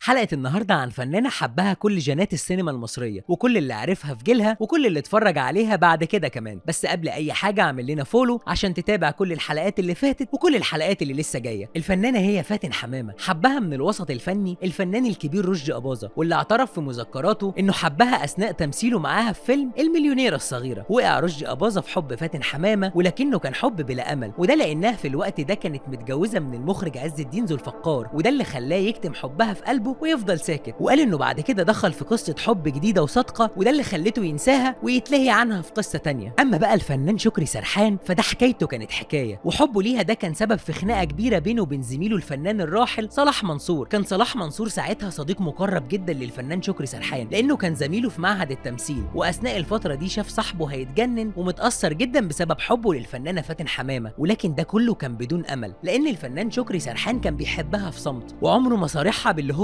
حلقة النهاردة عن فنانة حبها كل جنات السينما المصرية وكل اللي عرفها في جيلها وكل اللي اتفرج عليها بعد كده كمان. بس قبل أي حاجة اعمل لنا فولو عشان تتابع كل الحلقات اللي فاتت وكل الحلقات اللي لسه جاية. الفنانة هي فاتن حمامة، حبها من الوسط الفني الفنان الكبير رشدي أباظة، واللي اعترف في مذكراته إنه حبها أثناء تمثيله معاها في فيلم المليونيرة الصغيرة. وقع رشدي أباظة في حب فاتن حمامة، ولكنه كان حب بلا أمل، وده لأنها في الوقت ده كانت متجوزة من المخرج عز الدين ذو الفقار، وده اللي خلاه يكتم حبها في قلبه ويفضل ساكت. وقال انه بعد كده دخل في قصه حب جديده وصادقه، وده اللي خلته ينساها ويتلهي عنها في قصه تانية. اما بقى الفنان شكري سرحان فده حكايته كانت حكايه، وحبه ليها ده كان سبب في خناقه كبيره بينه وبين زميله الفنان الراحل صلاح منصور. كان صلاح منصور ساعتها صديق مقرب جدا للفنان شكري سرحان، لانه كان زميله في معهد التمثيل، واثناء الفتره دي شاف صاحبه هيتجنن ومتاثر جدا بسبب حبه للفنانه فاتن حمامه. ولكن ده كله كان بدون امل، لان الفنان شكري سرحان كان بيحبها في صمت وعمره ما صارحها باللي هو